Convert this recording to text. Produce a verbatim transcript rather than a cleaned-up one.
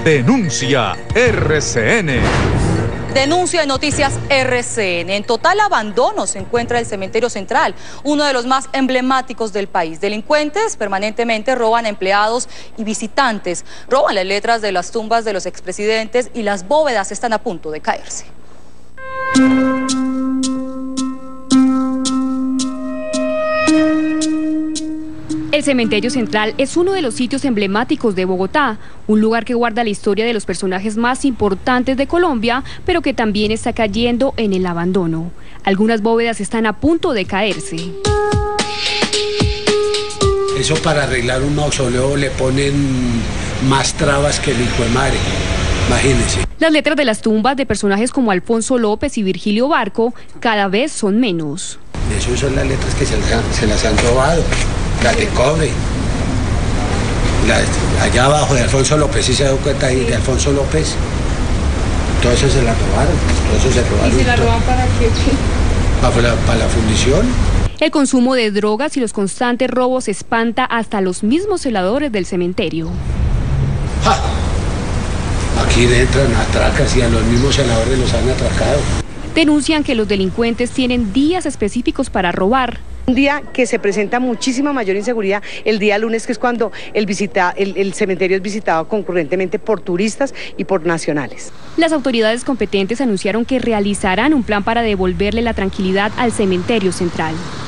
Denuncia R C N. Denuncia en Noticias R C N. En total abandono se encuentra el Cementerio Central, uno de los más emblemáticos del país. Delincuentes permanentemente roban a empleados y visitantes, roban las letras de las tumbas de los expresidentes y las bóvedas están a punto de caerse. El Cementerio Central es uno de los sitios emblemáticos de Bogotá, un lugar que guarda la historia de los personajes más importantes de Colombia, pero que también está cayendo en el abandono. Algunas bóvedas están a punto de caerse. Eso para arreglar un mausoleo le ponen más trabas que el hijo de madre, imagínense. Las letras de las tumbas de personajes como Alfonso López y Virgilio Barco cada vez son menos. Esas son las letras que se, se las han robado. La de cobre. La, allá abajo de Alfonso López, ¿sí se da cuenta ahí? De Alfonso López. Todo eso se la robaron. Todo eso se robaron. ¿Y se la roban para qué? Para la, para la fundición. El consumo de drogas y los constantes robos espanta hasta los mismos celadores del cementerio. ¡Ja! Aquí entran atracas y a los mismos celadores los han atracado. Denuncian que los delincuentes tienen días específicos para robar. Un día que se presenta muchísima mayor inseguridad, el día lunes, que es cuando el, visita, el, el cementerio es visitado concurrentemente por turistas y por nacionales. Las autoridades competentes anunciaron que realizarán un plan para devolverle la tranquilidad al Cementerio Central.